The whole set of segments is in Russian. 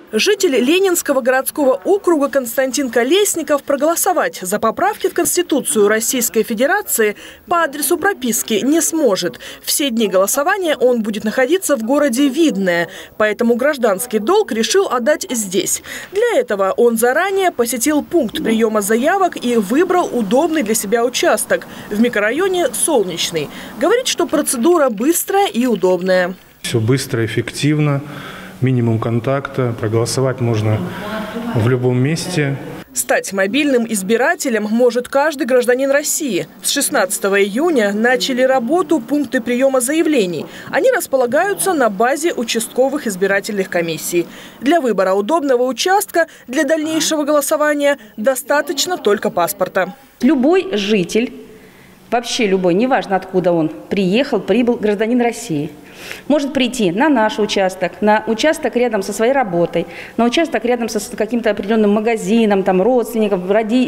Житель Ленинского городского округа Константин Колесников проголосовать за поправки в Конституцию Российской Федерации по адресу прописки не сможет. Все дни голосования он будет находиться в городе Видное, поэтому гражданский долг решил отдать здесь. Для этого он заранее посетил пункт приема заявок и выбрал удобный для себя участок в микрорайоне Солнечный. Говорит, что процедура быстрая и удобная. Все быстро, эффективно. Минимум контакта, проголосовать можно в любом месте. Стать мобильным избирателем может каждый гражданин России. С 16 июня начали работу пункты приема заявлений. Они располагаются на базе участковых избирательных комиссий. Для выбора удобного участка для дальнейшего голосования достаточно только паспорта. Любой житель, вообще любой, неважно откуда он приехал, прибыл, гражданин России, может прийти на наш участок, на участок рядом со своей работой, на участок рядом со каким-то определенным магазином, там, родственников,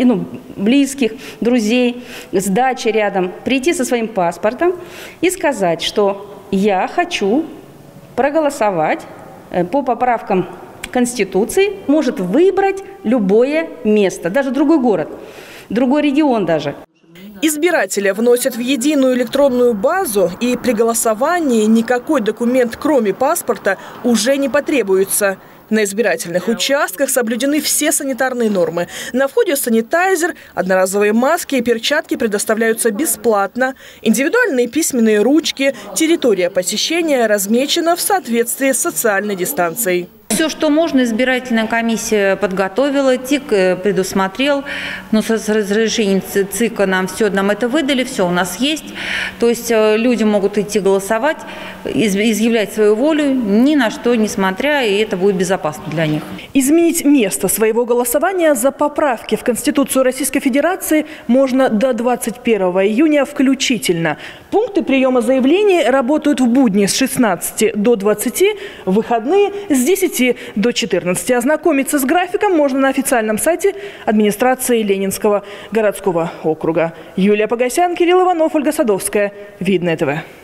близких, друзей, с дачей рядом, прийти со своим паспортом и сказать, что я хочу проголосовать по поправкам Конституции, может выбрать любое место, даже другой город, другой регион даже. Избирателя вносят в единую электронную базу, и при голосовании никакой документ, кроме паспорта, уже не потребуется. На избирательных участках соблюдены все санитарные нормы. На входе санитайзер, одноразовые маски и перчатки предоставляются бесплатно. Индивидуальные письменные ручки, территория посещения размечена в соответствии с социальной дистанцией. Все, что можно, избирательная комиссия подготовила, ТИК предусмотрел, но с разрешением ЦИКа нам это выдали, все у нас есть. То есть люди могут идти голосовать, изъявлять свою волю, ни на что не смотря, и это будет безопасно для них. Изменить место своего голосования за поправки в Конституцию Российской Федерации можно до 21 июня включительно. Пункты приема заявлений работают в будни с 16 до 20, в выходные с 10 до 14. Ознакомиться с графиком можно на официальном сайте администрации Ленинского городского округа. Юлия Погосян, Кирилл Иванов, Ольга Садовская. Видное ТВ.